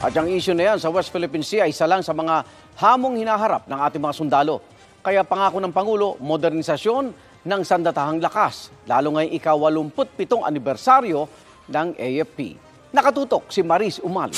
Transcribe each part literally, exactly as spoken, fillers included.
At ang issue na yan sa West Philippine Sea ay isa lang sa mga hamong hinaharap ng ating mga sundalo. Kaya pangako ng Pangulo, modernisasyon ng sandatahang lakas, lalo ngayong ika-walumput pitong anibersaryo ng A F P. Nakatutok si Maris Umali.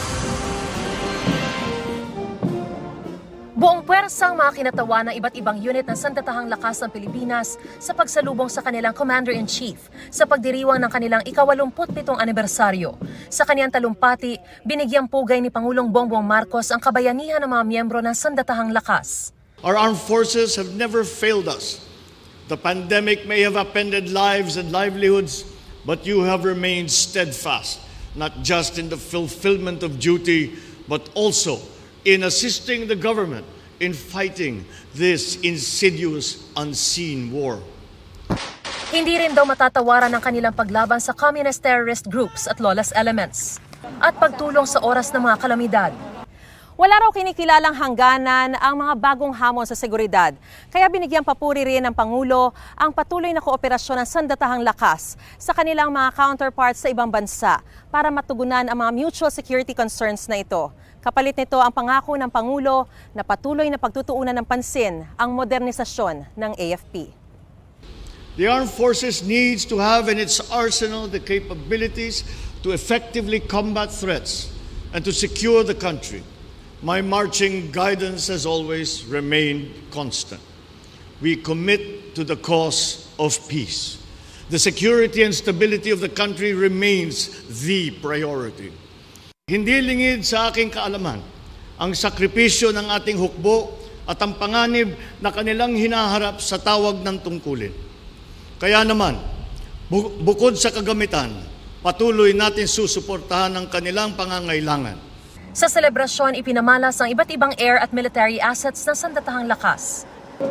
Buong puwersang mga kinatawa ng iba't ibang unit ng sandatahang lakas ng Pilipinas sa pagsalubong sa kanilang Commander-in-Chief sa pagdiriwang ng kanilang ika-walumput pitong anibersaryo. Sa kaniyang talumpati, binigyang pugay ni Pangulong Bongbong Marcos ang kabayanihan ng mga miyembro ng sandatahang lakas. Our armed forces have never failed us. The pandemic may have upended lives and livelihoods, but you have remained steadfast, not just in the fulfillment of duty, but also in assisting the government in fighting this insidious, unseen war. Hindi rin daw matatawaran ang kanilang paglaban sa communist terrorist groups at lawless elements at pagtulong sa oras ng mga kalamidad. Wala raw kinikilalang hangganan ang mga bagong hamon sa seguridad. Kaya binigyang papuri rin ng Pangulo ang patuloy na kooperasyon ng sandatahang lakas sa kanilang mga counterparts sa ibang bansa para matugunan ang mga mutual security concerns na ito. Kapalit nito ang pangako ng Pangulo na patuloy na pagtutuunan ng pansin ang modernisasyon ng A F P. The armed forces needs to have in its arsenal the capabilities to effectively combat threats and to secure the country. My marching guidance has always remained constant. We commit to the cause of peace. The security and stability of the country remains the priority. Hindi lingid sa aking kaalaman ang sakripisyo ng ating hukbo at ang panganib na kanilang hinaharap sa tawag ng tungkulin. Kaya naman, bu- bukod sa kagamitan, patuloy natin susuportahan ang kanilang pangangailangan. Sa selebrasyon, ipinamalas ang iba't ibang air at military assets ng sandatahang lakas.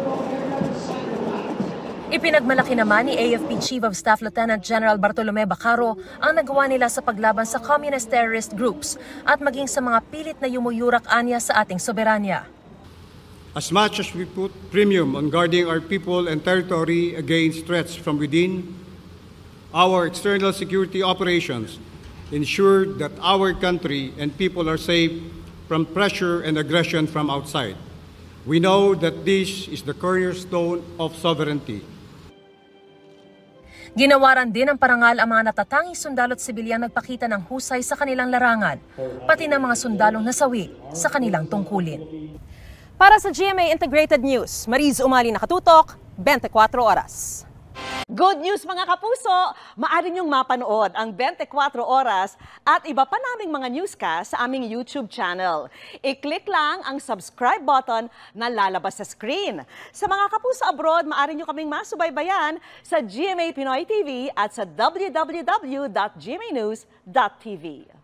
Ipinagmalaki naman ni A F P Chief of Staff Lieutenant General Bartolome Bacaro ang nagawa nila sa paglaban sa communist terrorist groups at maging sa mga pilit na yumuyurak anya sa ating soberanya. As much as we put premium on guarding our people and territory against threats from within, our external security operations ensure that our country and people are safe from pressure and aggression from outside. We know that this is the cornerstone of sovereignty. Ginawaran din ng parangal ang mga natatanging sundalo at sibilyang nagpakita ng husay sa kanilang larangan, pati ng mga sundalong nasawi sa kanilang tungkulin. Para sa G M A Integrated News, Maris Umali, nakatutok, twenty-four oras. Good news mga kapuso! Maaari niyong mapanood ang twenty-four oras at iba pa naming mga newscast sa aming YouTube channel. I-click lang ang subscribe button na lalabas sa screen. Sa mga kapuso abroad, maaari niyo kaming masubaybayan sa G M A Pinoy T V at sa w w w dot g m a news dot t v.